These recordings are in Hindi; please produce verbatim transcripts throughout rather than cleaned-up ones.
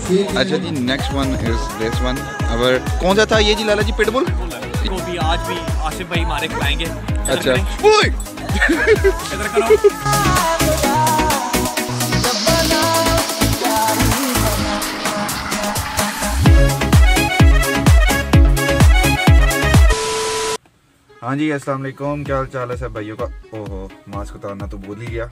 अच्छा जी, next one is this one. अगर कौन सा था ये जी लाला जी? पिटबुल को भी आज भी आसिफ भाई हमारे खिलाएंगे। अच्छा इधर करो। हाँ जी, अस्सलाम वालेकुम, क्या हाल चाल है सब भाइयों का? ओहो, मास्क उतारना तो भूल ही गया।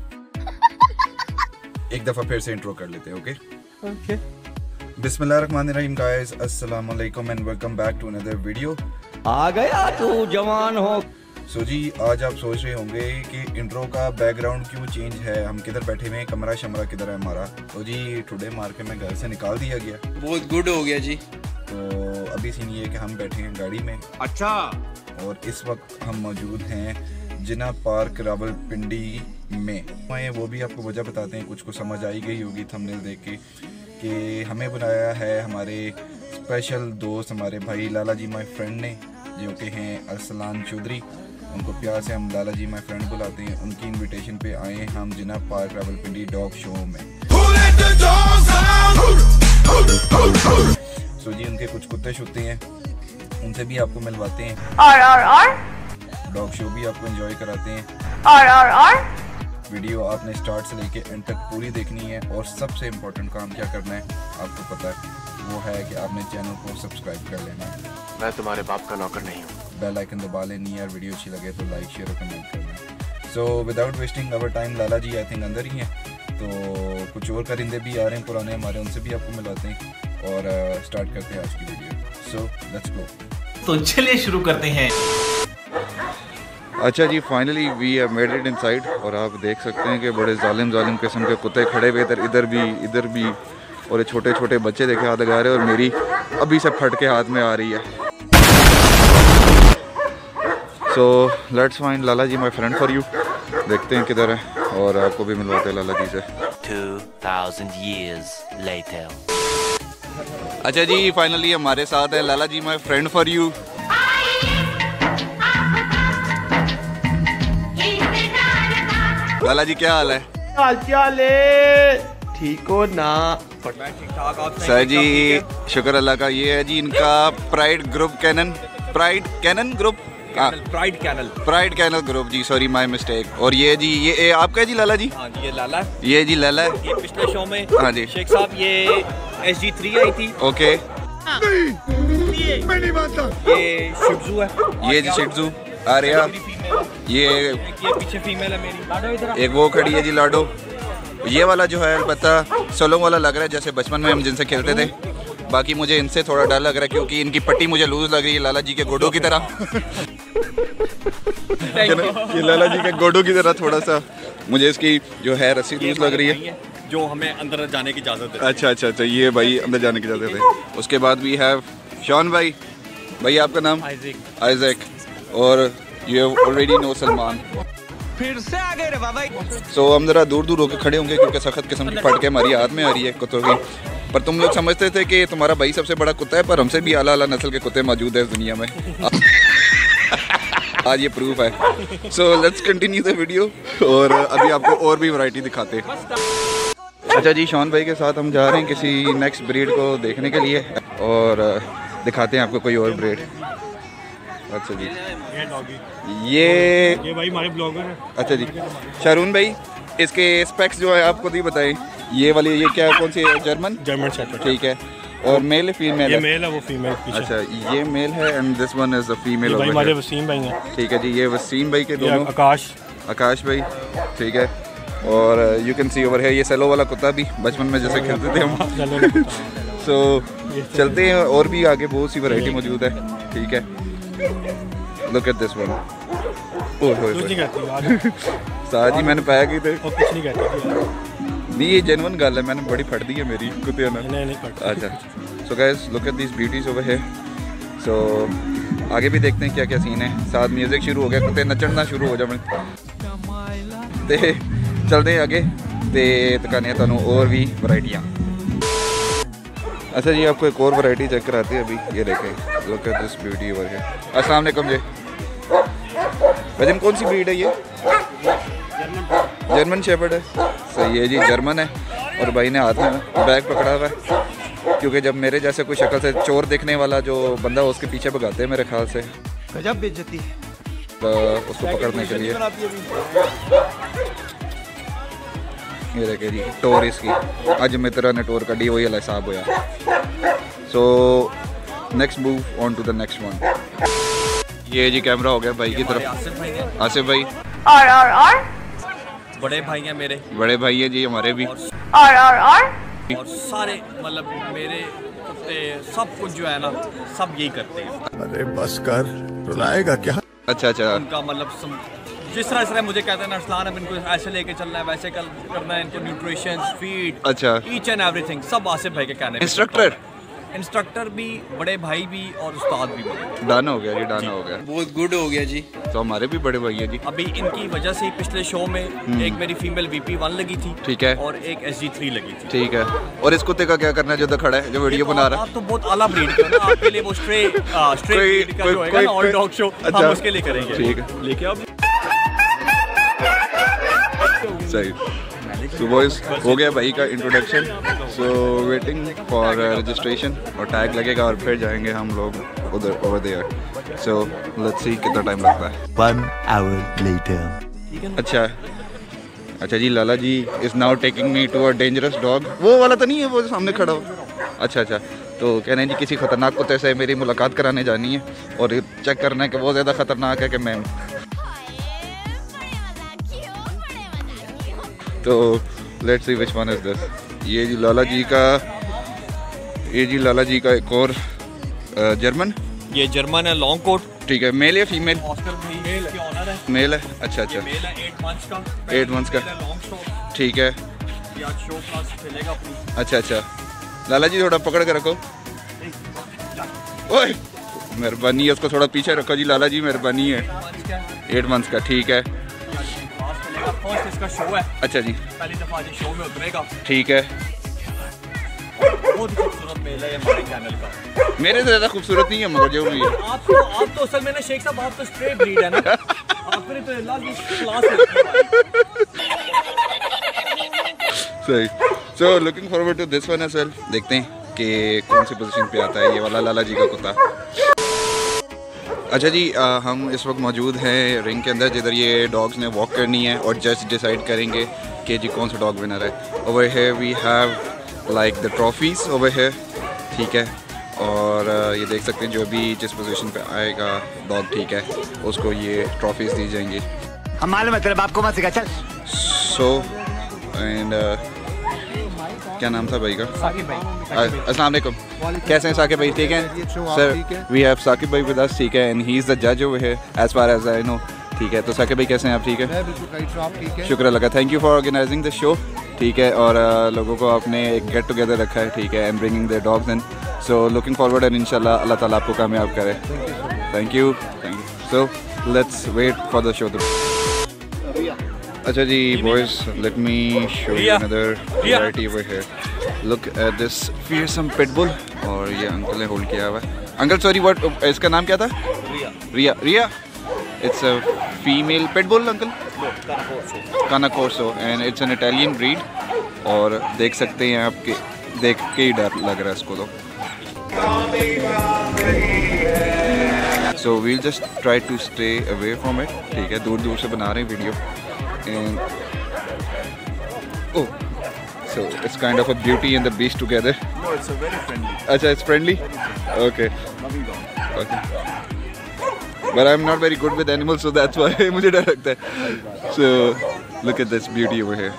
एक दफ़ा फिर से इंट्रो कर लेते हैं। Okay okay. बिस्मिल्लाहिर्रहमानिर्रहीम गाइस, अस्सलाम वालेकुम and welcome back to another video. आ गया तू जवान हो। सो जी, आज आप सोच रहे होंगे कि इंट्रो का बैकग्राउंड क्यों चेंज है, हम किधर बैठे हुए हैं, कमरा शमरा किधर है हमारा। तो जी टुडे मार के मैं घर से निकाल दिया गया। बहुत गुड हो गया जी। तो अभी सीन ये है कि हम बैठे हैं गाड़ी में। अच्छा। और इस वक्त हम मौजूद हैं जिना पार्क रावलपिंडी में। मैं वो भी आपको वजह बताते हैं, कुछ को समझ आई गई होगी थंबनेल देख के, कि हमें बुलाया है हमारे स्पेशल दोस्त, हमारे भाई लाला जी माय फ्रेंड ने, जो कि हैं अरसलान चौधरी। उनको प्यार से हम लाला जी माय फ्रेंड बुलाते हैं। उनकी इनविटेशन पे आए हैं हम Jinnah park Rawalpindi dog show में। सो जी, उनके कुछ कुत्ते शुत्ते हैं, उनसे भी आपको मिलवाते हैं। और और और डॉग शो भी आपको एंजॉय कराते हैं। और और और वीडियो आपने स्टार्ट से लेके एंड तक पूरी देखनी है। और सबसे इम्पोर्टेंट काम क्या करना है आपको पता है, वो है कि आपने चैनल को सब्सक्राइब कर लेना है। मैं तुम्हारे बाप का नौकर नहीं हूँ। बेल आइकन दबा लेनी है। वीडियो अच्छी लगे तो लाइक शेयर और कमेंट करना। So without wasting our time, Lala ji I think अंदर ही हैं, तो कुछ और परिंदे भी आ रहे हैं पुराने हमारे, उनसे भी आपको मिलाते हैं और स्टार्ट करते हैं आज की वीडियो। So let's go. तो चलिए शुरू करते हैं। अच्छा जी, finally we have made it inside. और आप देख सकते हैं कि बड़े जालिम जालिम किस्म के कुत्ते खड़े हुए इधर इधर भी इधर भी, और ये छोटे छोटे बच्चे देखे हाथ लगा रहे हैं, और मेरी अभी से फट के हाथ में आ रही है। So let's find Lala ji my friend for you. देखते हैं किधर है और आपको भी मिलवाते हैं लाला जी से। two thousand years later. अच्छा जी, फाइनली हमारे साथ है Lala ji my friend for you. Lala ji क्या हाल है? हाल चाल है, ठीक हो ना? मैं ठीक ठाक। आप सर जी शुक्र अल्लाह का। ये है जी इनका Pride group canon, Pride canon group, Pride kennel, Pride kennel group जी, सॉरी माय मिस्टेक। और ये जी ये ए, आपका है जी लाला जी? हाँ जी, ये लाला, ये जी लाला है। ये पिछले शो में हाँ जी शेख साहब ये एस जी थ्री आई थी। ओके। ये मैं नहीं मानता। ये शिट्जू है। ये जी शिट्जू आ रहा। ये ये पीछे फीमेल है मेरी। लाडो इधर। एक वो खड़ी है जी लाडो। ये वाला जो है अलबत्ता सोलोंग वाला लग रहा है, जैसे बचपन में हम जिनसे खेलते थे। बाकी मुझे इनसे थोड़ा डर लग रहा है क्योंकि इनकी पट्टी मुझे लूज लग रही है लाला जी के गोडों की तरह। ये लाला जी के गोडों की तरह थोड़ा सा मुझे इसकी जो है रस्सी लूज लग रही है, जो हमें अंदर जाने की इजाजत है। अच्छा अच्छा अच्छा, ये भाई अंदर जाने की इजाजत है। उसके बाद भी है शॉन भाई। भाई आपका नाम? आइज़ैक। आइज़ैक। और यू ऑलरेडी नो सलमान। फिर से आ गए रे बाबा। सो हम जरा दूर दूर होकर खड़े होंगे क्योंकि सख्त किस्म की फट के हमारी हाथ में आ रही है कुत्तों की। पर तुम लोग समझते थे कि तुम्हारा भाई सबसे बड़ा कुत्ता है, पर हमसे भी आला आला नस्ल के कुत्ते मौजूद है इस दुनिया में। आज ये प्रूफ है। So let's continue the video और अभी आपको और भी वैरायटी दिखाते हैं। अच्छा जी, शॉन भाई के साथ हम जा रहे हैं किसी नेक्स्ट ब्रीड को देखने के लिए और दिखाते हैं आपको कोई और ब्रीड। अच्छा जी, ये डॉगी, ये ये भाई हमारे ब्लॉगर हैं। अच्छा जी, शारून भाई इसके स्पेक्स जो है आपको नहीं बताएं। ये वाली ये क्या कौन सी है? German German shepherd. ठीक है। और मेल है फीमेल? ये है मेल है, वो फीमेल पीछे। अच्छा, ये मेल है and this one is the female. भाई हमारे वसीम भाई हैं। ठीक है जी, ये वसीम भाई के दोनों। आकाश, आकाश भाई, ठीक है। और यू कैन सी ओवर है ये सेलो वाला कुत्ता भी बचपन में जैसे खेलते थे हम। सो चलते हैं, और भी आगे बहुत सी वैरायटी मौजूद है। ठीक है, लुक एट दिस वन। ओह कुछ नहीं कहती साथ ही मैंने पाया कि थे कुछ नहीं कहती। नहीं, ये जेन्युइन गल है, मैंने बड़ी फट दी है मेरी कुत्ते ने। नहीं नहीं फट। अच्छा, so guys look at this beauties over here. So आगे भी देखते हैं क्या क्या सीन है। साथ म्यूजिक शुरू हो गया, कुत्ते नचना शुरू हो जाए। ते चलते हैं आगे ते दिखाने तुहानू और भी वैरायटियाँ। अच्छा जी, आपको एक और वैरायटी चेक कराते हैं अभी। ये देखें, look at this beauty over here. अस्सलाम वालेकुम जी। वजन कौन सी ब्रीड है ये? जर्मन शेफर्ड है। सही है जी, जर्मन है। और भाई ने हाथ में बैग पकड़ा हुआ है। क्योंकि जब मेरे जैसे कोई शक्ल से चोर देखने वाला जो बंदा हो उसके पीछे भगाते हैं मेरे ख्याल से, गजब बेइज्जती है तो उसको पकड़ने के लिए। ये देखे जी टोर इसकी, अज मित्रा ने टोर कड़ी, वही वाला हिसाब होया। So next move on to the next one. ये जी कैमरा हो गया भाई की तरफ, आसिफ भाई हैं, आसिफ भाई और और और बड़े भाई हैं मेरे, बड़े भाई है जी हमारे भी, और और और और सारे मतलब मेरे कुत्ते सब कुछ जो है ना सब यही करते हैं। अरे बस कर, रुलाएगा क्या? अच्छा अच्छा उनका मतलब सम, जिस तरह से मुझे कहते हैं ना अरसलान, अब इनको ऐसे लेके चलना है, वैसे कल करना है, इनको न्यूट्रिशन फीड, अच्छा ईच एंड एवरीथिंग सब आसिफ भाई के कहने पे। इंस्ट्रक्टर इंस्ट्रक्टर भी, बड़े भाई भी और उस्ताद भी बने। डन हो गया जी, डन हो गया, बहुत गुड हो गया जी। तो हमारे भी बड़े भाई है जी। अभी इनकी वजह से पिछले शो में एक मेरी फीमेल वीपी वन लगी थी, ठीक है, और एक एस जी थ्री लगी थी, ठीक है। और इस कुत्ते का क्या करना है जो उधर खड़ा है, जो वीडियो बना रहा है? आप तो बहुत आला ब्रीड का ना, आपके लिए वो स्ट्रे स्ट्रे कोई- ब्रीड का कोई- जो है ना कोई- ऑल डॉग शो, अच्छा। हम उसके लिए करेंगे, ठीक है, लेके आओ। सही। सो बॉयज हो गया भाई का introduction, so waiting for registration और टैग लगेगा और फिर जाएंगे हम लोग उधर over there. So let's see कितना टाइम लगता है। One hour later. अच्छा अच्छा जी, Lala ji is now taking me to a dangerous dog. वो वाला तो नहीं है वो जो सामने खड़ा हो? अच्छा अच्छा, तो कह रहे हैं जी किसी खतरनाक कुत्ते से मेरी मुलाकात कराने जानी है और चेक करना है कि वो ज़्यादा खतरनाक है कि मैं। तो let's see which one is this. ये जी लाला जी का, ये जी लाला जी का एक और जर्मन, ये जर्मन है, लॉन्ग कोट, ठीक है। मेल या फीमेल? ऑस्कर भाई के ऑनर है, मेल है, अच्छा अच्छा, मेल है एट मंथ्स का, एट मंथ्स का, लॉन्ग शो, ठीक है। ये आज शो क्लास खेलेगा अपनी। अच्छा अच्छा, लाला जी थोड़ा पकड़ के रखो, ओए मेहरबानी है, उसको थोड़ा पीछे रखो जी लाला जी, मेहरबानी है। मंथ्स का एट मंथ्स का, ठीक है। क्लास खेलेगा, फर्स्ट इसका शो है, अच्छा जी, पहली दफा आज शो में उतरेगा। ठीक है। बहुत ही खूबसूरत मेल है ये हमारे चैनल का। मेरे से ज़्यादा खूबसूरत नहीं है मगर जो भी है। आप तो आप तो असल में ना शेख साहब, आप तो स्ट्रे ब्रीड है ना, आपको तो अल्लाह की क्लास है। सही। So looking forward to this one as well. देखते हैं कि कौन सी पोजीशन पे आता है ये वाला लाला जी का कुत्ता। अच्छा जी, आ, हम इस वक्त मौजूद हैं रिंग के अंदर जिधर ये डॉग्स ने वॉक करनी है और जज डिसाइड करेंगे कि जी कौन सा डॉग विनर है। Over here we have like the trophies over here, ठीक है। और आ, ये देख सकते हैं जो भी जिस पोजीशन पे आएगा डॉग, ठीक है, उसको ये ट्रॉफीज दी जाएंगी। हम मालूम है तेरे बाप को मत सिखा, चल। सो एंड क्या नाम था भाई का? साकिब भाई। अस्सलाम वालेकुम, कैसे हैं साकिब भाई? ठीक हैं सर, वी हैव साकिब भाई विद अस, ठीक है, एंड ही इज़ द जज over here as far as I know, ठीक है। तो साकिब भाई कैसे हैं आप? ठीक है, शुक्र अल्लाह का, thank you for organising the show, ठीक है। और uh, लोगों को आपने एक गेट टुगेदर रखा है, ठीक है, and bringing the dogs in, so looking forward and इंशाल्लाह अल्लाह ताला आपको कामयाब करे। Thank you, thank you. So let's wait for the show. अच्छा जी boys, let me show you another variety over here. Look at this fearsome pitbull, और ये अंकल ने होल्ड किया हुआ है। अंकल सॉरी, व्हाट इसका नाम क्या था? Riya. Riya, Riya, it's a female pitbull uncle, cane corso, and it's an Italian breed. और देख सकते हैं आपके, देख के ही डर लग रहा है इसको तो। So we'll just try to stay away from it, ठीक है, दूर दूर से बना रहे हैं वीडियो। And oh, so it's kind of a beauty and the beast together. No, it's a very friendly. Acha, it's friendly? Okay. Okay. But I'm not very good with animals, so that's why मुझे डर लगता है. So look at this beauty over here.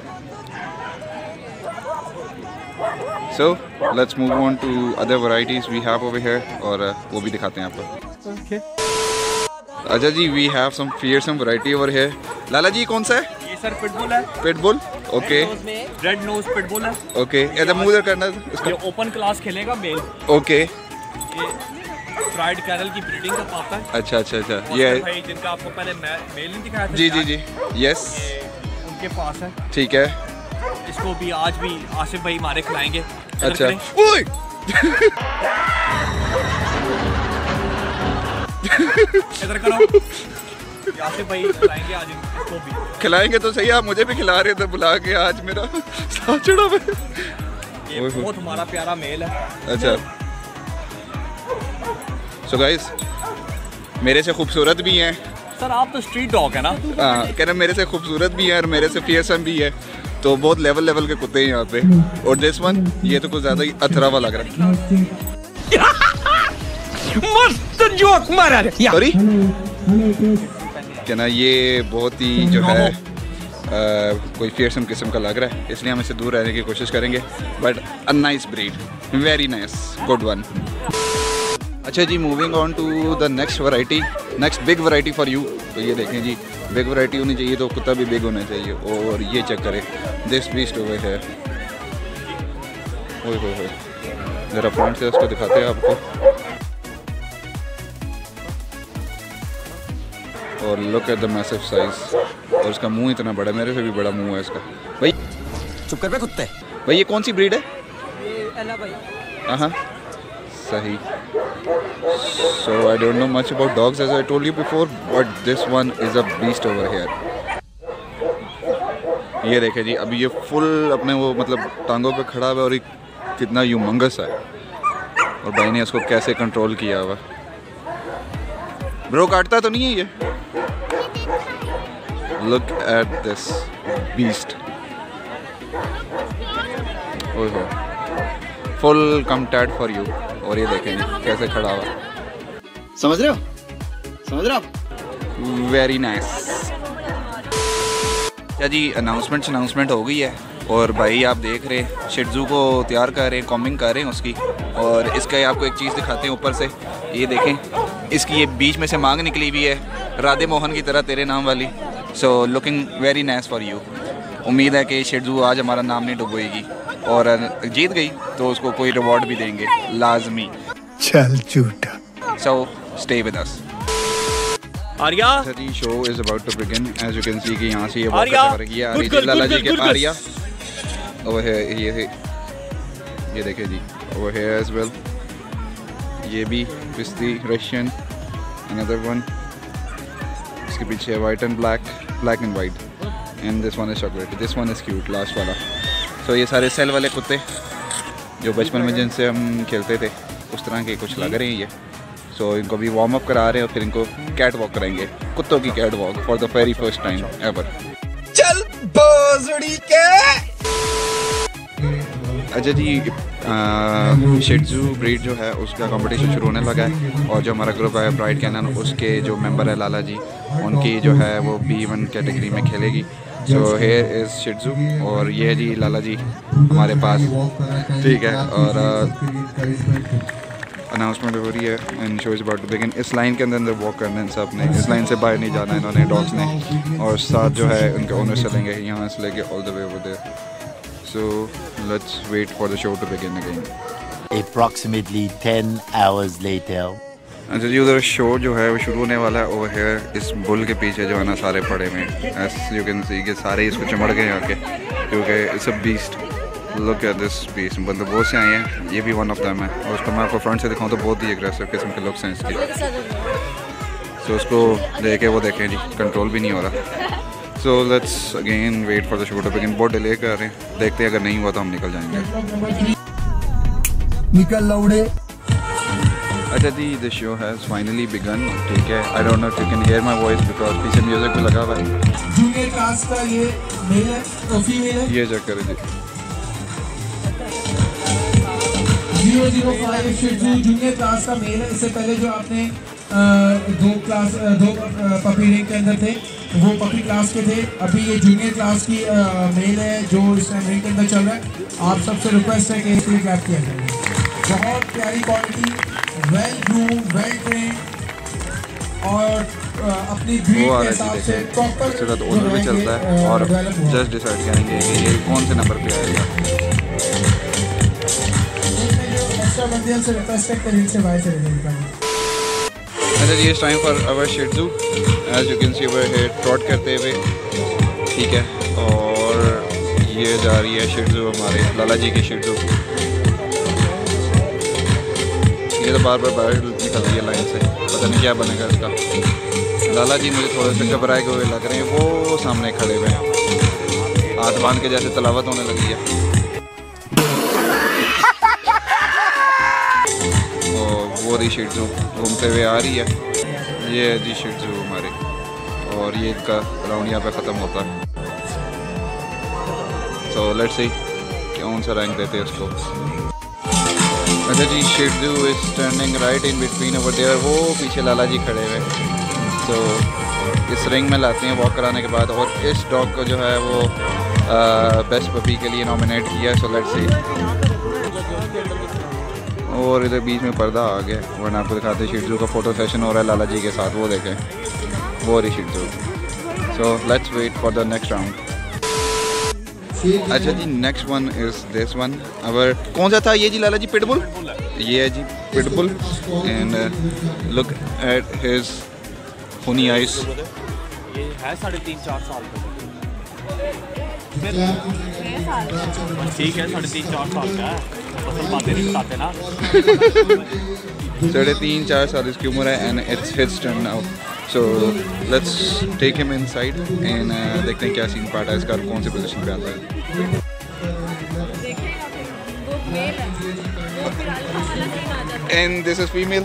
So let's move on to other varieties we have over here, और uh, वो भी दिखाते हैं आपको. Okay. अच्छा जी, we have some fearsome variety over here. लाला जी कौन सा है? ये सर पिटबुल है, Pitbull. Okay. Red nose pitbull है। Okay. इधर मुंह इधर करना इसका. ये ओपन क्लास खेलेगा मेल। Okay. ये फ्राइड कैरल की ब्रीडिंग का पाता है। अच्छा अच्छा अच्छा, ये ये भाई जिनका आपको पहले मेल नहीं दिखाया था, जी जी जी, यस, ये उनके पास है। ठीक है। इसको भी आज भी आसिफ भाई मारे खिलाएंगे। इधर अच्छा, करें। ओए इधर करो। ये आसिफ भाई खिलाएंगे आज इसको भी। खिलाएंगे तो सही, आप मुझे भी खिला रहे थे बुला के, आज मेरा साथ चढ़ा हुआ है। ये बहुत हमारा प्यारा मेल है। अच्छा, सो गाइस मेरे से खूबसूरत भी हैं। सर आप तो स्ट्रीट डॉग है ना? हाँ, कह रहे मेरे से खूबसूरत भी है और मेरे से फियरसम भी है, तो बहुत लेवल लेवल के कुत्ते हैं यहाँ पे। और दिस वन, ये तो कुछ ज़्यादा ही अथरा हुआ लग रहा है। मस्त जोक मारा रे। सॉरी क्या ना, ये बहुत ही जो है आ, कोई फियरसम किस्म का लग रहा है, इसलिए हम इससे दूर रहने की कोशिश करेंगे। But a nice breed, very nice, good one. अच्छा जी, moving on to the next variety, next big variety for you. तो ये देखें जी, बिग वैरायटी होनी चाहिए तो कुत्ता भी बिग होना चाहिए। और ये चेक करें, दिस बीस्ट ओवर है। ओए होए होए, ज़रा फ्रंट से उसको दिखाते हैं आपको। और look at the massive size, और उसका मुंह इतना बड़ा, मेरे से भी बड़ा मुंह है इसका। भाई चुप कर बे कुत्ते। भाई ये कौन सी ब्रीड है? ये एला भाई। हाँ सही। So I don't know much about dogs as I told you before, but this one is a beast over here. ये देखें जी, अभी ये फुल अपने वो मतलब टांगों पे खड़ा हुआ है और ये कितना ह्यूमंगस है। और भाई ने इसको कैसे कंट्रोल किया हुआ। ब्रो काटता तो नहीं है ये? Look at this beast. ओह हो, full come tad for you. और ये देखें कैसे खड़ा हुआ, समझ रहे हो? समझ रहे हो? Very nice. क्या जी, अनाउंसमेंट अनाउंसमेंट हो गई है और भाई आप देख रहे हैं शिट्जू को तैयार कर रहे हैं, कॉम्बिंग कर रहे हैं उसकी। और इसका आपको एक चीज़ दिखाते हैं ऊपर से, ये देखें इसकी ये बीच में से मांग निकली हुई है, राधे मोहन की तरह तेरे नाम वाली। So looking very nice for you. उम्मीद है कि शिट्जू आज हमारा नाम नहीं डुबोएगी, और जीत गई तो उसको कोई रिवॉर्ड भी देंगे लाजमी। चल झूठा। So stay with us. Arya, The show is about to begin. As you can see कि यहाँ से ये आर्या, walk कर रही है। आ रही good जी लाला girl, जी good के girl, आर्या। over here, ये है, ये देखिए जी, over here as well। ये भी पिस्ती रशियन, another one। इसके पीछे है white and black, black and white, and this one is chocolate. This one is cute, last वाला। So ये सारे सेल वाले कुत्ते जो बचपन में जिनसे हम खेलते थे, उस तरह के कुछ लग रहे हैं ये। सो so, इनको भी वार्म अप करा रहे हैं और फिर इनको कैट वॉक कराएंगे, कुत्तों की cat walk for the very first time ever. चल बोजड़ी के। अच्छा जी, शिट्जू ब्रीड जो है उसका कंपटीशन शुरू होने लगा है, और जो हमारा ग्रुप है प्राइड कैनन, उसके जो मेंबर है लाला जी, उनकी जो है वो बी वन कैटेगरी में खेलेगी। सो हेयर इज़ शिट्जू, और ये जी लाला जी हमारे पास, ठीक है। और अनाउंसमेंट हो रही है and show is about to begin. इस लाइन के अंदर अंदर वॉक करना है सब ने, इस लाइन से बाहर नहीं जाना इन्होंने, डॉग्स ने। और साथ जो है उनके ओनर चलेंगे यहाँ से लेके all the way over there. So let's wait for the show to begin again. Approximately ten hours later. अच्छा जी, उधर शो जो है वो शुरू होने वाला है ओवर हियर। इस बुल के पीछे जो है ना सारे पड़े हुए हैं, एज यू कैन सी कि सारे इसको चिमड़ गए आके, क्योंकि it's a beast. Look at this beast. मतलब बहुत से आए हैं, ये भी वन ऑफ देम है। और उसको मैं आपको फ्रंट से दिखाऊं तो बहुत ही एग्रेसिव किस्म के लुक्स हैं इसके। सो so, उसको देखे वो देखें जी, कंट्रोल भी नहीं हो रहा। So let's again wait for the show to begin. बहुत डिले कर रहे हैं, देखते हैं अगर नहीं हुआ तो हम निकल जाएंगे। निकल लौड़े। अच्छा जी, the show has finally begun, ठीक है। I don't know if you can hear my voice because पीछे म्यूजिक भी लगा हुआ है। जूनियर क्लास का ये मेल है और फीमेल है। ये चेक करें जी, zero zero five shih tzu junior class का मेल है। इससे पहले जो आपने आ, दो क्लास आ, दो पपी रिंग के अंदर थे वो पपी क्लास के थे। अभी ये जूनियर क्लास की आ, मेल है जो इस रिंग के अंदर चल रहा है। आप सबसे रिक्वेस्ट है कि इसके लिए क्लैप किया जाए। बहुत प्यारी quality, well groom, well train, और आ, अपनी ब्रीड वो आ के रहा हिसाब है से जी, देखें प्रॉपर उसके साथ ओनर भी चलता है और जस्ट डिसाइड करेंगे कि ये कौन से नंबर पे आएगा। एक्स्ट्रा बंदे से रिक्वेस्ट है कि रील से बाहर चले जाइए। अच्छा जी, it's time for our shih tzu. As you can see over here trot करते हुए, ठीक है। और ये जा रही है शिट्जू हमारे लाला जी की शिट्जू। ये तो बार बार बाहर निकल रही है लाइन से, पता नहीं क्या बनेगा इसका। लाला जी मुझे थोड़े से घबराए हुए लग रहे हैं, वो सामने खड़े हुए हैं, हाथ बांध के जैसे तलावत होने लगी है। हमारी शिट्जू घूमते हुए आ रही है। ये है जी शिट्जू हमारी, और ये इनका राउंड यहाँ पे ख़त्म होता है। सो लेट्स सी कौन सा रैंक देते हैं इसको। अच्छा जी, shih tzu is standing right in between over there, वो पीछे लाला जी खड़े हुए। तो इस रिंग में लाते हैं वॉक कराने के बाद, और इस डॉग को जो है वो बेस्ट पपी के लिए नॉमिनेट किया। So let's see. और इधर बीच में पर्दा आ गया, वरना आपको दिखाते हैं शिट्जू का फ़ोटो सेशन हो रहा है लाला जी के साथ, वो देखें, वो रही shih tzu. So let's wait for the next round. अच्छा जी, next one is this one. अगर कौन सा था ये जी लाला जी? पिटबुल। ये है जी pitbull, and look at his honey eyes. ये है साढ़े तीन चार साल का। ठीक है, साढ़े तीन चार साल का है, असल बातें नहीं बताते ना। साढ़े तीन चार साल इसकी उम्र है, and it's his turn now. So let's take him inside and देखते हैं क्या सीन पार्ट है इसका, कौन सी पोजीशन पे आता है। And this is female.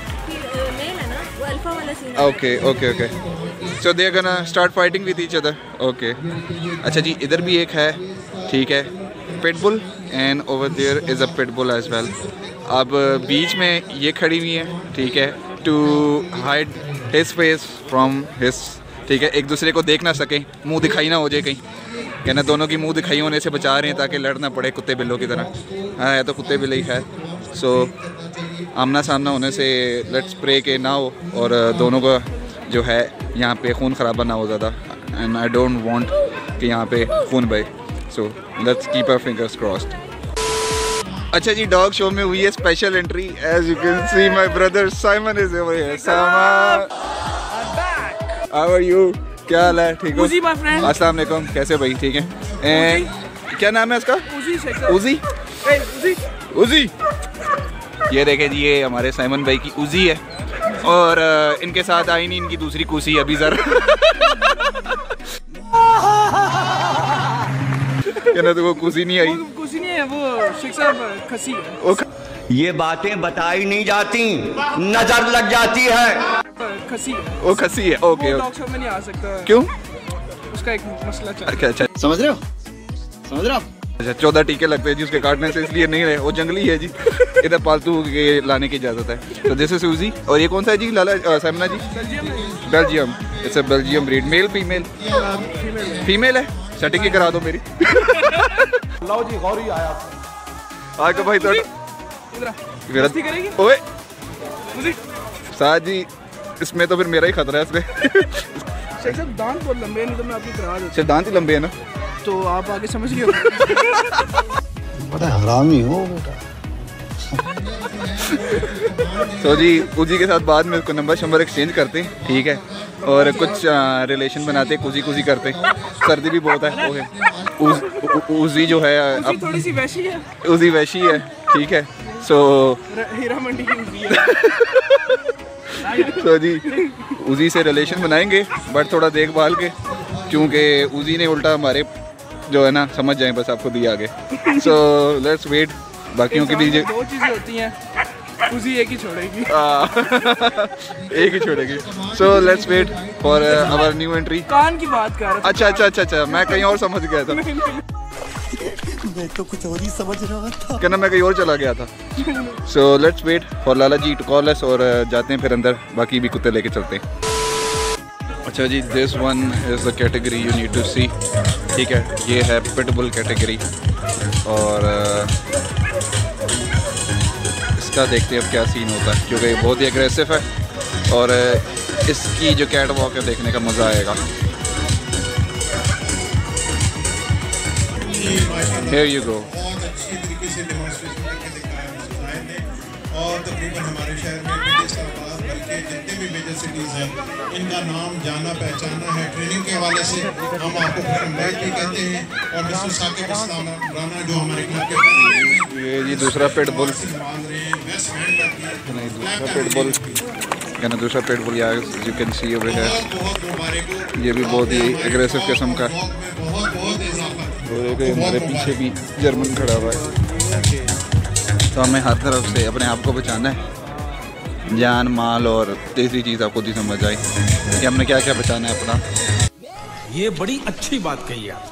Okay okay okay, so they are gonna start fighting with each other. Okay, अच्छा जी, इधर भी एक है, ठीक है, pitbull, and over there is a pitbull as well. अब बीच में ये खड़ी हुई है, ठीक है, to hide his face from his, ठीक है, एक दूसरे को देख ना सकें, मुंह दिखाई ना हो जाए कहीं, कहना दोनों की मुंह दिखाई होने से बचा रहे हैं ताकि लड़ना पड़े कुत्ते बिल्लों की तरह। हाँ, है तो कुत्ते बिल्ले ही है। सो आमना सामना होने से लेट्स प्रे के ना हो, और दोनों का जो है यहाँ पे खून खराबा ना हो ज़्यादा, एंड आई डोंट वांट कि यहाँ पे खून बहे। So let's keep our fingers crossed. अच्छा जी, डॉग शो में हुई है special entry. As you can see my brother Simon is over here. Simon, how are you? क्या हाल है? ठीक हो? उजी माय फ्रेंड। अस्सलाम वालेकुम, कैसे भाई? ठीक है। एंड क्या नाम है इसका? उजी शेख। उजी। ए उजी उजी। ये देखे जी, ये हमारे साइमन भाई की उजी है, और uh, इनके साथ आई नहीं इनकी दूसरी कुसी अभी जरा कहना तो वो कुसी नहीं आई। कुछ नहीं है, वो शेख साहब खसी है। वो ये बातें बताई नहीं जाती, नजर लग जाती है। खसी है, वो खसी है। ओके, डॉग शो में नहीं आ सकता। क्यों? उसका एक मसला चल रहा है। अच्छा अच्छा, समझ रहे हो? समझ रहे हो? अच्छा, चौदह टीके लगते हैं जी उसके काटने से, इसलिए नहीं रहे, वो जंगली है जी। इधर पालतू के लाने की इजाज़त है। तो दिस इज उजी। और ये कौन सा है जी लाला सामना जी? Belgium. It's a Belgium breed. Male female? Female है। सेटिंग ही करा दो मेरी। लो जी, गौरी आया। आज तो भाई तो मस्ती करेगी? ओए उजी साथ जी, इसमें तो फिर मेरा ही खतरा है इसमें। शेख साहब दांत बहुत लंबे हैं, नहीं तो मैं आपकी करा देता। दांत ही लंबे है ना, तो आप आगे समझ रही हो। बड़ा हरामी हो बेटा। तो जी, उजी के साथ बाद में उसको नंबर शंबर एक्सचेंज करते हैं, ठीक है, और कुछ रिलेशन बनाते हैं, कुजी कुजी करते हैं। सर्दी भी बहुत है। ओके, उज, उ, उजी जो है अब थोड़ी सी वैसी है। उजी वैसी है, ठीक है। सो हीरा मंडी की उजी है। तो जी, उजी से रिलेशन बनाएंगे, बट थोड़ा देखभाल के, क्योंकि उजी ने उल्टा हमारे जो है ना, समझ जाएं बस, आपको दिया आगे। सो लेट्स वेट, बाकियों की भी दो चीज़ें होती हैं, उजी एक ही छोड़ेगी। एक ही छोड़ेगी। So let's wait for our new entry. कान की बात कर रहा था। अच्छा अच्छा अच्छा अच्छा, मैं कहीं और समझ गया था। मैं तो कुछ और ही समझ रहा था। कहना मैं कहीं और चला गया था। So let's wait for Lala ji to call us, और जाते हैं फिर अंदर, बाकी भी कुत्ते लेके चलते हैं। अच्छा जी, this one is the category you need to see, ठीक है, ये है पिटबुल कैटेगरी, और इसका देखते हैं अब क्या सीन होता है, क्योंकि बहुत ही एग्रेसिव है, और इसकी जो कैट वॉक है देखने का मज़ा आएगा। Here you go. बहुत अच्छी तरीके से डेमोन्स्ट्रेशन करके दिखाया मिस्टर जाहिद ने, और तकरीबन हमारे शहर में इस्लामाबाद बल्कि जितने भी मेजर सिटीज़ हैं, इनका नाम जाना पहचाना है। ट्रेनिंग के हवाले से हम आपको खुशमदीद भी कहते हैं, और मिस्टर साकिब इस्लाम राना जो हमारे क्लब के ये जी दूसरा पिटबुल, संभाल रहे हैं, बेस्ट हैंड नहीं दूसरा पिटबुल, कहना दूसरा पिटबुल, यार you can see over here, बहुत मुबारक हो। ये भी बहुत ही एग्रेसिव किस्म का। बहुत बहुत इजाफा, और हमारे पीछे भी जर्मन खड़ा हुआ है, तो हमें हर तरफ से अपने आप को बचाना है। जान माल और तीसरी चीज़ आपको ही समझ आई कि हमने क्या क्या बचाना है अपना। ये बड़ी अच्छी बात कही आप।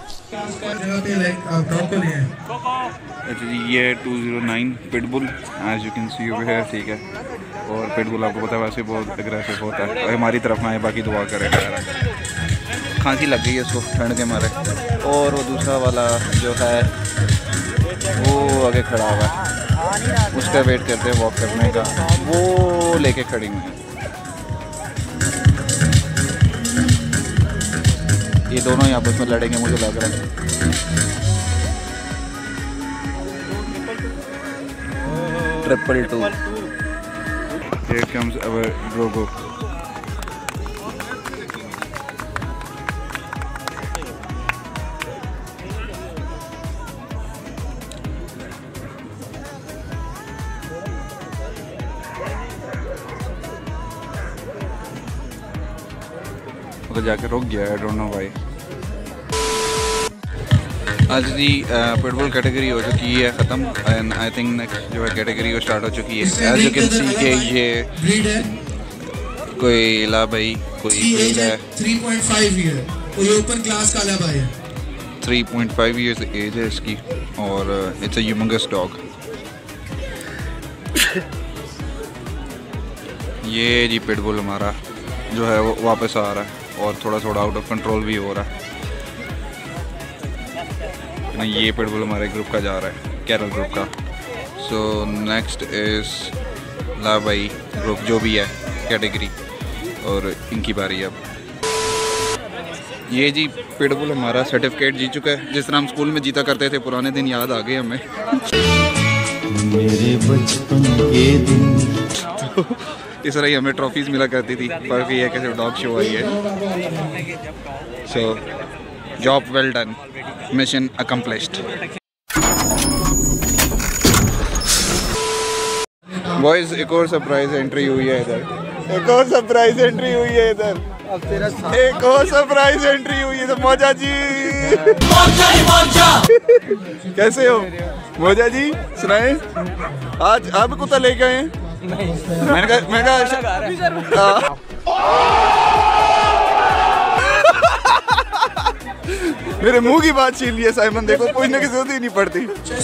ये two zero nine pitbull as you can see over here, ठीक है। और पिटबुल आपको पता है वैसे बहुत एग्रेसिव होता है। और हमारी तरफ आए, बाकी दुआ करें। खांसी लग गई है इसको ठंड के मारे। और वो दूसरा वाला जो है वो आगे खड़ा हुआ है, उसका वेट करते हैं वॉक करने का। वो लेके खड़ी हुई है। ये दोनों ही आपस में लड़ेंगे मुझे लग रहा है। Triple two. Here comes our Drogo. तो जाके रुक गया, आई डोंट नो व्हाई। आज जी पिटबुल कैटेगरी हो चुकी है ख़त्म एंड आई थिंक नेक्स्ट जो है कैटेगरी वो स्टार्ट हो चुकी है। एज यू कैन सी के ये कोई लाभाई कोई ब्रीड है थ्री पॉइंट फाइव ईयर, कोई ओपन क्लास का लाभाई है। Three point five years age है इसकी और इट्स अ ह्यूमंगस डॉग। ये जी पिटबुल हमारा जो है वो वापस आ रहा है और थोड़ा थोड़ा आउट ऑफ कंट्रोल भी हो रहा है। ये पिटबुल हमारे ग्रुप का जा रहा है, कैरल ग्रुप का। सो नेक्स्ट इज लाभाई ग्रुप जो भी है कैटेगरी, और इनकी बारी अब। ये जी पिटबुल हमारा सर्टिफिकेट जीत चुका है, जिस तरह हम स्कूल में जीता करते थे। पुराने दिन याद आ गए हमें। मेरे बचपन के दिन इस तरह ही हमें ट्रॉफीज मिला करती थी, पर ये कैसे डॉग शो आई है। So job well done, mission accomplished. Boys एक और सरप्राइज एंट्री हुई है इधर, एक और सरप्राइज एंट्री हुई है इधर, एक और सरप्राइज एंट्री हुई है। तो मौजा जी कैसे हो मौजा जी, सुनाए आज आप कुत्ता लेके आए हैं? मैंने कहा मैं कहा मेरे मुंह की बात छीन ली है साइमन, देखो पूछने की जरूरत ही नहीं पड़ती।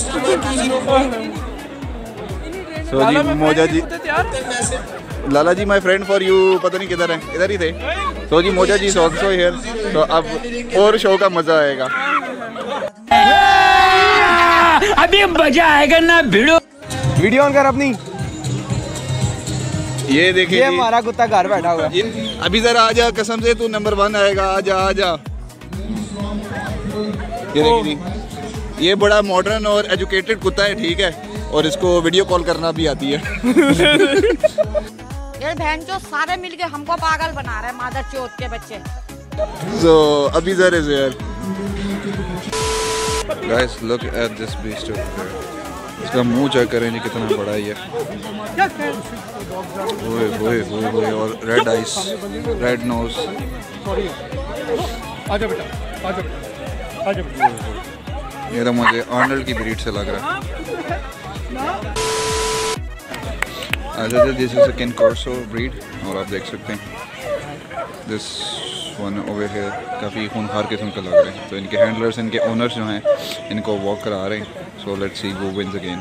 सो जी मौजा जी, Lala ji my friend for you पता नहीं किधर है, इधर ही थे। सो जी मौजा जी ऑल्सो हियर। तो अब और शो का मजा आएगा। अभी मजा आएगा ना भिड़ो। वीडियो ऑन कर अपनी। ये देखिए ये हमारा कुत्ता घर बैठा हुआ है। अभी जरा आजा, कसम से तू नंबर वन आएगा, आजा आजा। ये देखिए ये बड़ा मॉडर्न और एजुकेटेड कुत्ता है, ठीक है, और इसको वीडियो कॉल करना भी आती है। ये बहन जो सारे मिलके हमको पागल बना रहे हैं, मादर चौथ के बच्चे। So Abizar is here. Guys, look at this beast over there. इसका मुंह चेक करें जी कितना बड़ा ही है। ओए ओए ओए ओए, और रेड आइस, रेड नोज। आजा बेटा, आजा बेटा, आजा बेटा। ये तो मुझे आर्नल्ड की ब्रीड से लग रहा है। अच्छा, this is a cane corso breed, और आप देख सकते हैं दिस वन ओवर हियर काफ़ी खूनखार किस्म के लग रहे हैं। तो इनके हैंडलर्स, इनके ओनर्स जो हैं, इनको वॉक करा रहे हैं। So let's see who wins again.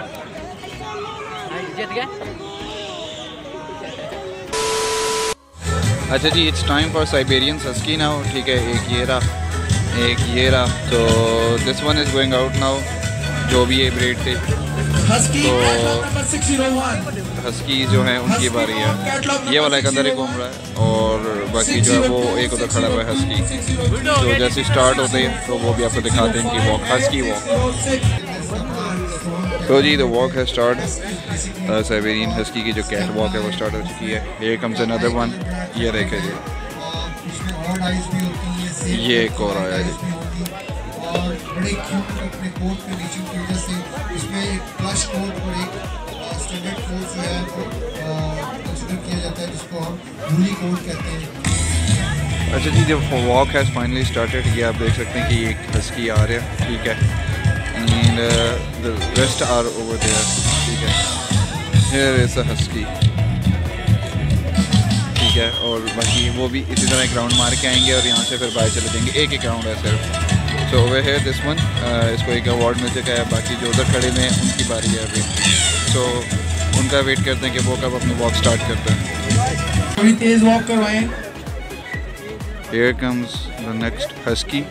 अच्छा जी, it's time for Siberian husky now, ठीक है। एक ये रहा, एक ये रहा। तो this one is going out now, जो भी ये ब्रीड थे। तो हस्की जो है उनकी बारी है। ये वाला एक अंदर ही घूम रहा है, और बाकी जो है वो एक उधर खड़ा हुआ है हस्की। तो जैसे स्टार्ट होते हैं तो वो भी आपको दिखाते हैं कि वॉक, हस्की वॉक। तो जी द वॉक है स्टार्ट। साइबेरियन हस्की की जो कैट वॉक है वो स्टार्ट हो चुकी है। ये कम्स अनदर वन, ये देखे जी, ये एक और आया जी। और बड़े क्यूट अपने कोट के नीचे की वजह से इसमें एक प्लस कोट और एक स्टैंडर्ड कोट जो है वो कंसिडर किया जाता है, जिसको हम वूली कोट कहते हैं। अच्छा जी, जब वॉक हैज़ फाइनली स्टार्टेड, ये आप देख सकते हैं कि एक हस्की आ रहा है, ठीक है, and the rest are over there, ठीक है। Here is a husky. ठीक है। और बाकी वो भी इसी तरह एक राउंड मार के आएंगे और यहाँ से फिर बाहर चले जाएंगे। एक एक राउंड है सिर्फ। सो वे है दिस वन, इसको एक अवार्ड मिल चुका है। बाकी जो उधर खड़े में उनकी बारी है अभी, सो उनका वेट करते हैं कि वो कब अपनी वॉक स्टार्ट करते हैं। थोड़ी तेज़ वॉक करवाएं। Here comes the next husky।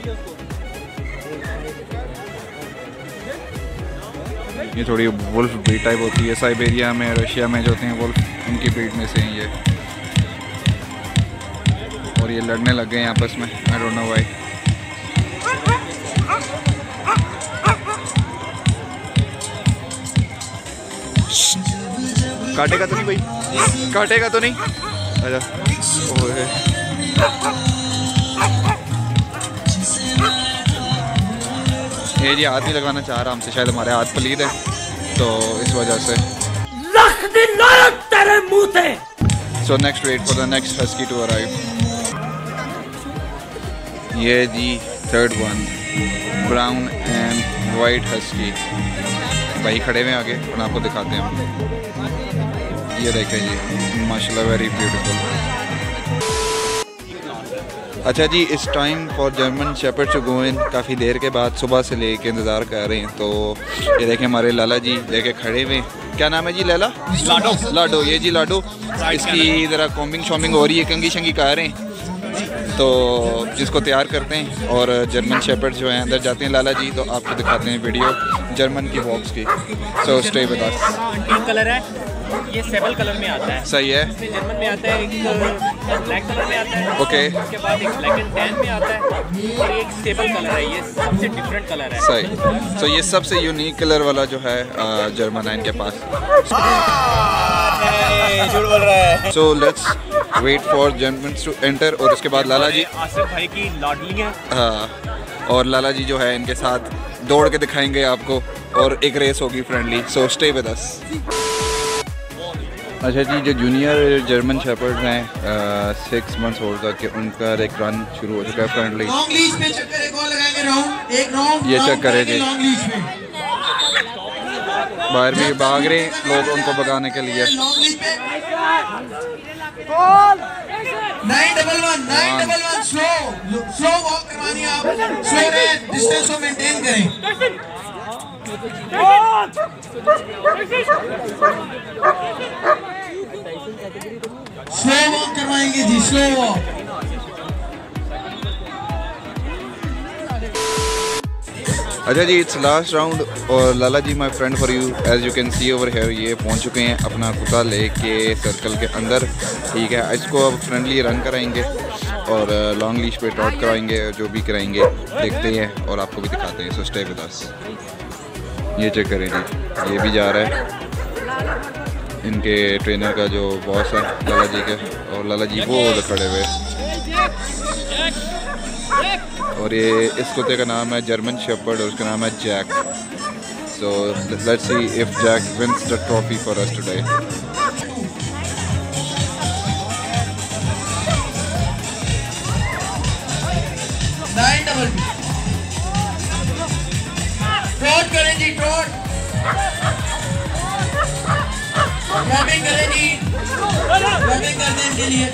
ये थोड़ी वुल्फ ब्रीड टाइप होती है। साइबेरिया में, रशिया में जो होते हैं वुल्फ, उनकी ब्रीड में से हैं ये। और ये लड़ने लग गए हैं आपस में, आई डोंट नो व्हाई। काटेगा तो नहीं भाई? काटेगा तो नहीं? अच्छा, ओए ये जी हाथ नहीं लगाना चाह रहा हमसे, शायद हमारे हाथ पलीद है तो इस वजह से। So next wait for the next husky to arrive. ये जी third one, brown and white husky. भाई खड़े में आगे और आपको दिखाते हैं। ये देखें जी, माशाल्लाह वेरी ब्यूटीफुल। अच्छा जी, is time for German shepherd to go in. काफ़ी देर के बाद सुबह से लेके इंतज़ार कर रहे हैं। तो ये देखें हमारे लाला जी लेके खड़े हुए। क्या नाम है जी? लैला? लाडो। लाडो, ये जी लाडो। इसकी ज़रा कॉम्बिंग शॉम्बिंग हो रही है, कंगी शंगी कर रहे हैं तो जिसको तैयार करते हैं। और जर्मन शेपर्ड जो हैं अंदर जाते हैं लाला जी, तो आपको दिखाते हैं वीडियो जर्मन की वॉक्स की। So stay with us. तीन कलर है, ये सेबल कलर में आता है। सही है। इसमें जर्मन में आता है, एक ब्लैक कलर में आता है। ओके। उसके बाद एक ब्लैक एंड टैन में आता है और एक सेबल कलर है। ये सबसे डिफरेंट कलर है। सही। सो so, ये सबसे यूनिक कलर वाला जो है जर्मन है इनके पास। झूठ बोल रहा है। So let's wait for German to enter. और उसके बाद लाला जी, आसिफ भाई की लाडली है। हाँ, और लाला जी जो है इनके साथ दौड़ के दिखाएंगे आपको और एक रेस होगी friendly. So stay with us. अच्छा जी, जो जूनियर जर्मन शेपर्ड हैं सिक्स मंथ्स ओल्ड तक के, उनका एक रन शुरू हो चुका है फ्रेंडली। लॉन्ग लीज पे चक्कर एक और लगाएंगे राउंड, एक राउंड ये चेक करें जी, लॉन्ग लीज पे बाहर भी भाग रहे हैं लोग उनको भगाने के लिए। लॉन्ग लीज पे nine double one nine double one slow slow walk करवानी है आप। स्लो रहे, डिस्टेंस को मेंटेन करें। स्लो वॉक करवाएंगे जी, स्लो वॉक। अच्छा जी, इट्स लास्ट राउंड। और Lala ji my friend for you, as you can see over here, ये पहुंच चुके हैं अपना कुत्ता लेके सर्कल के अंदर। ठीक है, इसको अब फ्रेंडली रन कराएंगे और लॉन्ग लीश पे ट्रॉट कराएंगे, जो भी कराएंगे देखते हैं और आपको भी दिखाते हैं। So stay with us. ये चेक करें जी, ये भी जा रहा है इनके ट्रेनर का जो बॉस है लाला जी के, और लाला जी वो खड़े हुए। और ये इस कुत्ते का नाम है जर्मन शेपर्ड और उसका नाम है Jack. So let's see if Jack wins the trophy for us today. Nine double trot करें जी, ट्रॉट ग्रैबिंग करें जी, ग्रैबिंग कर दें इनके लिए।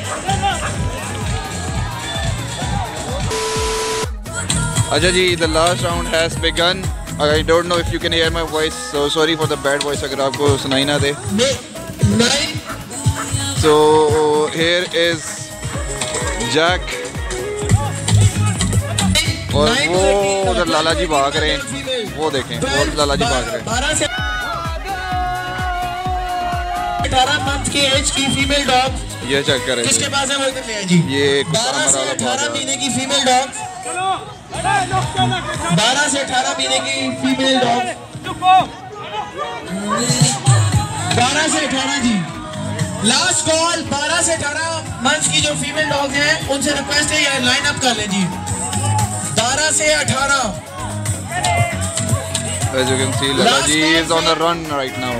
अच्छा जी, the last round has begun. I don't know if you can hear my voice, so sorry for the bad voice अगर आपको सुनाई ना दे। सो हियर इज जैक और वो उधर लाला जी भाग रहे हैं, वो देखें वो लाला जी भाग रहे हैं। बारह से अठारह मंथ की एज की फीमेल डॉग, ये चेक करें किसके पास है वो इधर ले आए जी। ये बारह से अठारह महीने की फीमेल डॉग, बारह से अठारह महीने की फीमेल डॉग, बारह से अठारह जी लास्ट कॉल। बारह से अठारह मंथ्स की जो फीमेल डॉग हैं उनसे रिक्वेस्ट है यार लाइन अप कर लें जी। बारह से अठारह। As you can see, Lala ji is on the run right now.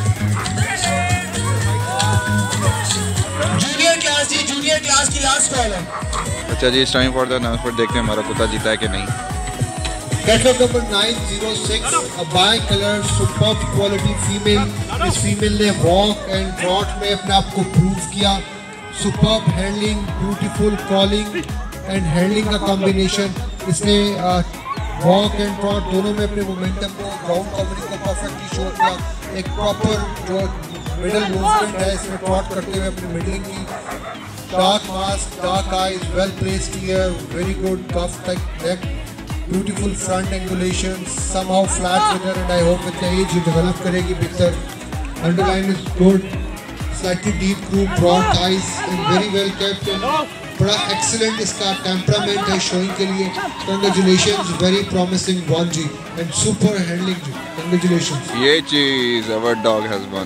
Junior class जी, जूनियर क्लास की लास्ट कॉल है। अच्छा जी, is time for the announcement देखते हैं हमारा कुत्ता जीता है कि नहीं। Catalogue number nine zero six, a bi-color superb quality female। इस फीमेल ने वॉक एंड ट्रॉट में अपने आप को प्रूव किया। Superb handling, beautiful calling and handling का कॉम्बिनेशन। इसने वॉक एंड ट्रॉट दोनों में अपने मोमेंटम को, ग्राउंड कवरिंग को परफेक्टली शो किया। एक प्रॉपर जो मिडल मूवमेंट है इसमें ट्रॉट करते हुए अपनी मिडलिंग की। Dark mask, dark eyes, well placed ear, very good cuff type neck, beautiful front angulation, somehow flat with her, and I hope with the age you develop करेगी बेहतर। Underline is good, slightly deep groove, broad thighs, and very well kept. बड़ा excellent इसका temperament है showing के लिए। Congratulations, very promising one G and super handling G. Congratulations. ये चीज our dog has won।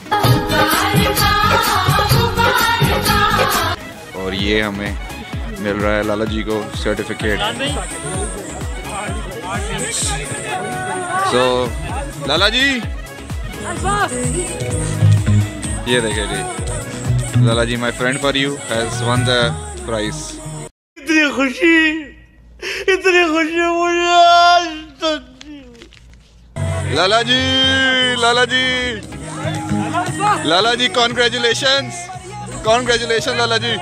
और ये हमें मिल रहा है लाला जी को सर्टिफिकेट। सो so, लाला जी ये देखिए जी, Lala ji my friend for you has won the prize. इतनी खुशी, इतनी खुशी मुझे आज तक। Lala ji, Lala ji, Lala ji congratulations, congratulation Lala ji.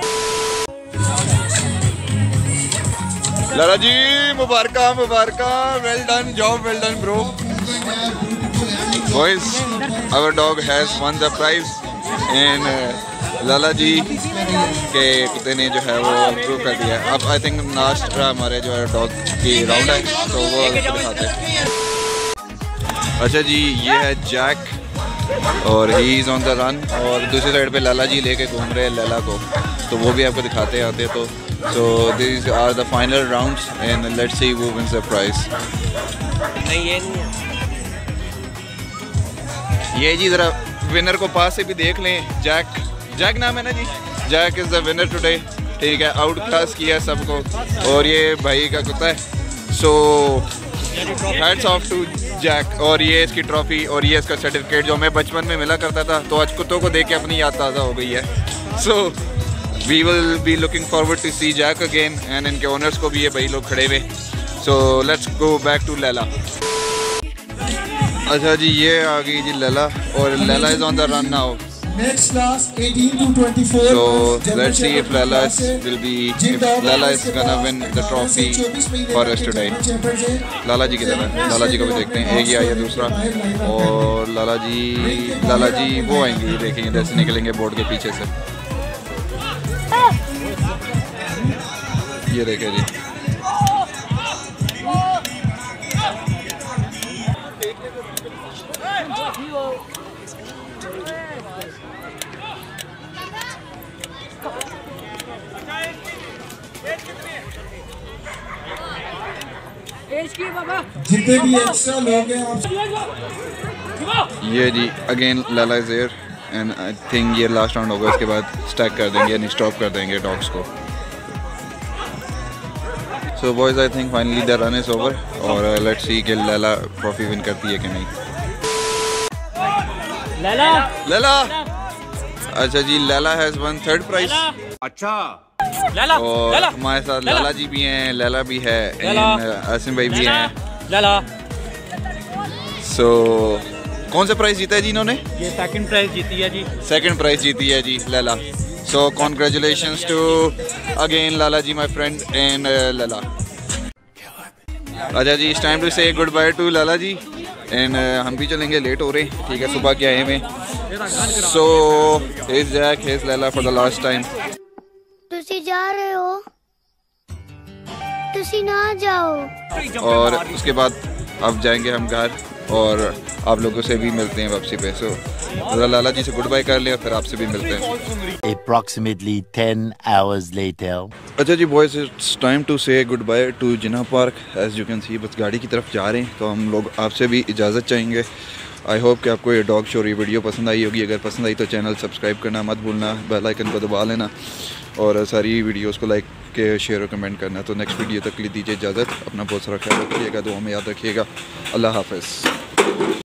लाला जी मुबारका मुबारका, well done job, well done bro. Boys our dog has won the prize and Lala ji के कुत्ते ने जो है वो प्रूव कर दिया है। अब आई थिंक लास्ट हमारे जो है डॉग की राउंड है तो वो दिखाते हैं। अच्छा जी ये है जैक और he is on the run, और दूसरी साइड पे लाला जी लेके घूम रहे हैं लैला को, तो वो भी आपको दिखाते आते तो। So these are the final rounds and let's see who wins the prize. नहीं ये नहीं है। ये जी जरा विनर को पास से भी देख लें। जैक, जैक नाम है ना जी, Jack is the winner today. ठीक है, आउट क्लास किया सबको और ये भाई का कुत्ता है। So hats off to Jack. और ये इसकी ट्रॉफी और ये इसका सर्टिफिकेट जो हमें बचपन में मिला करता था, तो आज कुत्तों को देख के अपनी याद ताज़ा हो गई है। सो we will be looking forward to see Jack again and इनके owners को भी ये भाई लोग खड़े हुए। so let's go back to Laila। अच्छा जी ये आ गई जी लैला और Laila is on the run now। Next class eighteen to twenty-four। so let's see if Laila will be if Laila is gonna win the trophy for us today। लाला जी किधर है? लाला जी को भी देखते हैं, एक ही आया दूसरा। और लाला जी, लाला जी वो आएंगे, देखेंगे जैसे निकलेंगे बोर्ड के पीछे से। ये देखे जी, जितने भी एक्स्ट्रा लोग हैं आप। ये जी again Lala is here and I think ये लास्ट राउंड होगा, इसके बाद स्टैक कर देंगे यानी स्टॉप कर देंगे डॉग्स को। So boys I think finally the run is over और लेट्स सी कि लैला ट्रॉफी विन करती है कि नहीं। लैला, लैला, अच्छा जी Laila has won third prize. अच्छा लैला, और लैला, हमारे साथ लैला लाला जी भी हैं, लैला भी है, आसिम भाई भी हैं। लैला सो कौन सा प्राइज जीता है जी इन्होंने? ये सेकंड प्राइज जीती है जी। सेकंड प्राइज जीती है जी Laila. So congratulations to again Lala ji my friend and Laila. अच्छा जी it's time to say good bye to Lala ji and हम भी चलेंगे, लेट हो रहे हैं। ठीक है, सुबह के आए हुए। So his Jack his Laila for the last time. तुसी जा रहे हो, तुसी ना जाओ। और उसके बाद अब जाएंगे हम घर और आप लोगों से भी मिलते हैं वापसी पे। सो so, लाला जी से गुड बाय कर लें और फिर आपसे भी मिलते हैं। Approximately ten hours later। अच्छा जी boys it's time to say good bye to Jinnah Park. As you can see बस गाड़ी की तरफ जा रहे हैं, तो हम लोग आपसे भी इजाज़त चाहेंगे। आई होप कि आपको ये डॉग शो ये वीडियो पसंद आई होगी। अगर पसंद आई तो चैनल सब्सक्राइब करना मत भूलना, बेल आइकन को दबा लेना और सारी वीडियोस को लाइक के शेयर और कमेंट करना। तो नेक्स्ट वीडियो तक के लिए दीजिए इजाज़त। अपना बहुत सारा ख्याल रखिएगा, दुआ में याद रखिएगा। अल्लाह हाफ़िज़।